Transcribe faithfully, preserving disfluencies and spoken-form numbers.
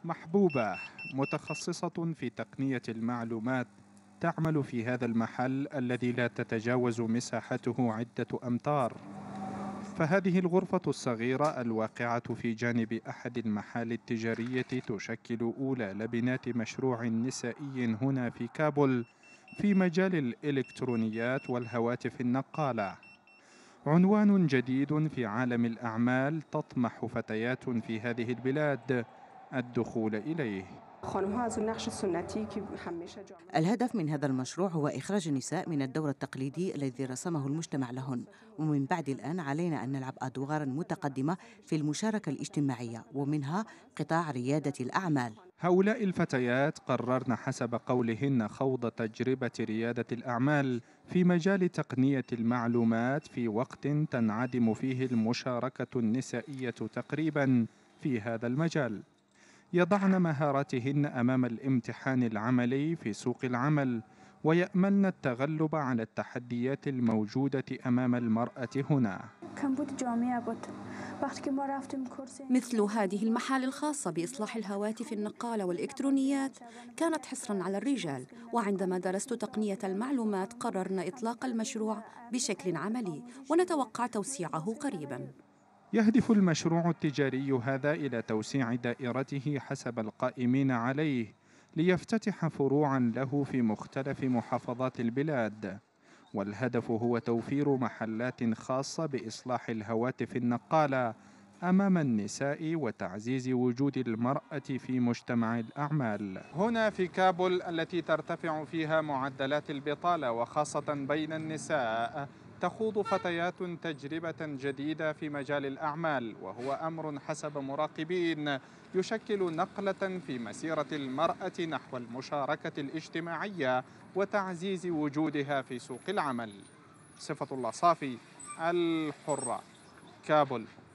محبوبة متخصصة في تقنية المعلومات، تعمل في هذا المحل الذي لا تتجاوز مساحته عدة أمتار. فهذه الغرفة الصغيرة الواقعة في جانب أحد المحال التجارية تشكل أولى لبنات مشروع نسائي هنا في كابول في مجال الإلكترونيات والهواتف النقالة. عنوان جديد في عالم الأعمال تطمح فتيات في هذه البلاد الدخول إليه. الهدف من هذا المشروع هو إخراج النساء من الدور التقليدي الذي رسمه المجتمع لهن، ومن بعد الآن علينا أن نلعب أدوارا متقدمة في المشاركة الاجتماعية، ومنها قطاع ريادة الأعمال. هؤلاء الفتيات قررن حسب قولهن خوض تجربة ريادة الأعمال في مجال تقنية المعلومات في وقت تنعدم فيه المشاركة النسائية تقريبا في هذا المجال. يضعن مهاراتهن أمام الامتحان العملي في سوق العمل، ويأملن التغلب على التحديات الموجودة أمام المرأة هنا. مثل هذه المحال الخاصة بإصلاح الهواتف النقالة والإلكترونيات كانت حصراً على الرجال، وعندما درست تقنية المعلومات قررنا إطلاق المشروع بشكل عملي، ونتوقع توسيعه قريباً. يهدف المشروع التجاري هذا إلى توسيع دائرته حسب القائمين عليه، ليفتتح فروعاً له في مختلف محافظات البلاد. والهدف هو توفير محلات خاصة بإصلاح الهواتف النقالة أمام النساء وتعزيز وجود المرأة في مجتمع الأعمال. هنا في كابول التي ترتفع فيها معدلات البطالة وخاصة بين النساء، تخوض فتيات تجربة جديدة في مجال الأعمال، وهو أمر حسب مراقبين يشكل نقلة في مسيرة المرأة نحو المشاركة الاجتماعية وتعزيز وجودها في سوق العمل. صفة الله صافي، الحرة، كابول.